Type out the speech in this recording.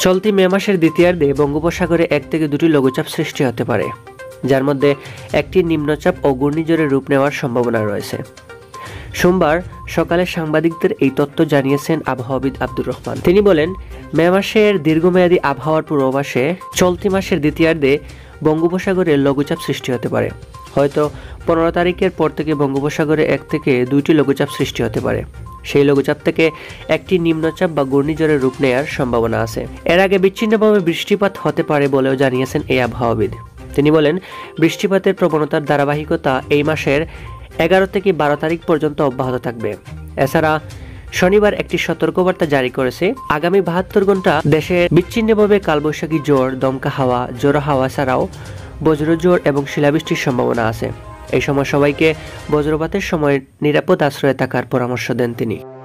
চলতি মে মাসের দ্বিতীয়ার্ধে বঙ্গোপসাগরে 1 থেকে 2টি লঘুচাপ সৃষ্টি হতে পারে, যার মধ্যে একটি নিম্নচাপ ও ঘূর্ণিঝড়ের রূপ নেওয়ার সম্ভাবনা রয়েছে। সোমবার সকালে সাংবাদিকদের এই তথ্য জানিয়েছেন আবহাওয়াবিদ আব্দুর রহমান। তিনি বলেন, মে মাসের দীর্ঘমেয়াদী আবহাওয়ার পূর্বাভাসে চলতি মাসের দ্বিতীয়ার্ধে বঙ্গোপসাগরে লঘুচাপ সৃষ্টি হতে পারে। হয়তো 15 তারিখের পর থেকে বঙ্গোপসাগরে 1 থেকে 2টি লঘুচাপ সৃষ্টি হতে পারে। সেই লঘুচাপ থেকে একটি নিম্নচাপ বা ঘূর্ণিঝড়ের রূপ নেওয়ার সম্ভাবনা আছে। এর আগে বিচ্ছিন্নভাবে বৃষ্টিপাত হতে পারে বলেও জানিয়েছেন এই আবহাওয়াবিদ। তিনি বলেন, বৃষ্টিপাতের প্রবণতার ধারাবাহিকতা এই মাসের 11 থেকে 12 তারিখ পর্যন্ত অব্যাহত থাকবে। এছাড়া শনিবার একটি সতর্কবার্তা জারি করেছে। আগামী 72 ঘন্টা দেশে বিচ্ছিন্নভাবে কালবৈশাখী ঝড়, দমকা হাওয়া, ঝোড়ো হাওয়া ছাড়াও বজ্রঝড় এবং শিলাবৃষ্টির সম্ভাবনা আছে। এই সময় সবাইকে বজ্রপাতের সময় নিরাপদ আশ্রয়ে থাকার পরামর্শ দেন তিনি।